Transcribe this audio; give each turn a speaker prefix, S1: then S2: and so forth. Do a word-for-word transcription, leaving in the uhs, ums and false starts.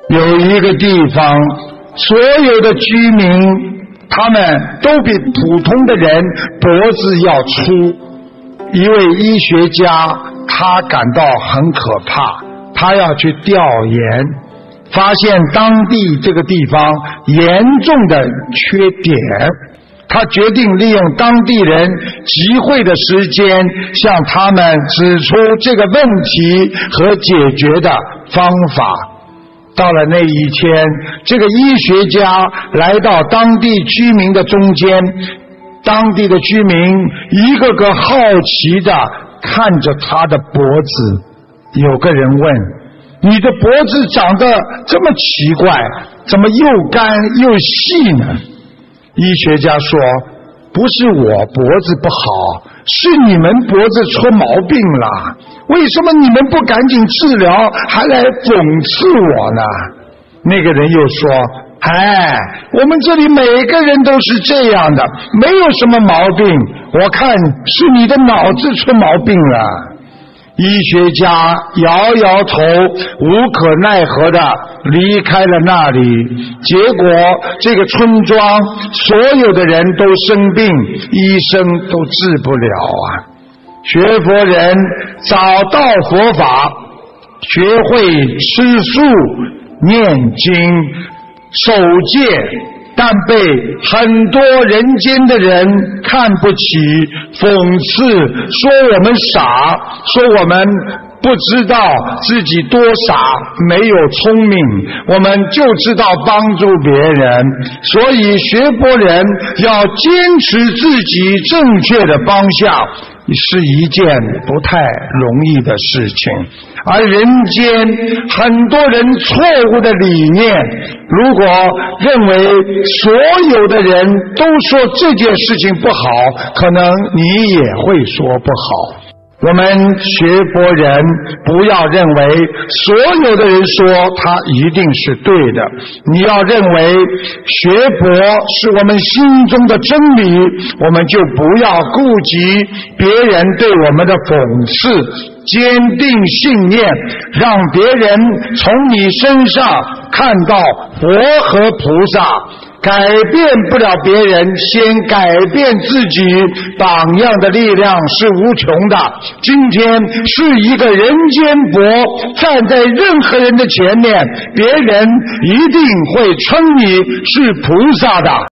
S1: 有一个地方，所有的居民他们都比普通的人脖子要粗。一位医学家他感到很可怕，他要去调研，发现当地这个地方严重的缺点，他决定利用当地人集会的时间，向他们指出这个问题和解决的方法。到了那一天，这个医学家来到当地居民的中间，当地的居民一个个好奇地看着他的脖子。有个人问，你的脖子长得这么奇怪，怎么又干又细呢？医学家说，不是我脖子不好，是你们脖子出毛病了。为什么你们不赶紧治疗，还来讽刺我呢？那个人又说，哎，我们这里每个人都是这样的，没有什么毛病，我看是你的脑子出毛病了。医学家摇摇头，无可奈何的离开了那里。结果这个村庄所有的人都生病，医生都治不了啊。学佛人找到佛法，学会吃素、念经、守戒，但被很多人间的人看不起、讽刺，说我们傻，说我们不知道自己多傻，没有聪明，我们就知道帮助别人。所以学佛人要坚持自己正确的方向，是一件不太容易的事情。而人间很多人错误的理念，如果认为所有的人都说这件事情不好，可能你也会说不好。我们学佛人不要认为所有的人说他一定是对的，你要认为学佛是我们心中的真理，我们就不要顾及别人对我们的讽刺，坚定信念，让别人从你身上看到佛和菩萨。改变不了别人，先改变自己，榜样的力量是无穷的。今天是一个人间佛，站在任何人的前面，别人一定会称你是菩萨的。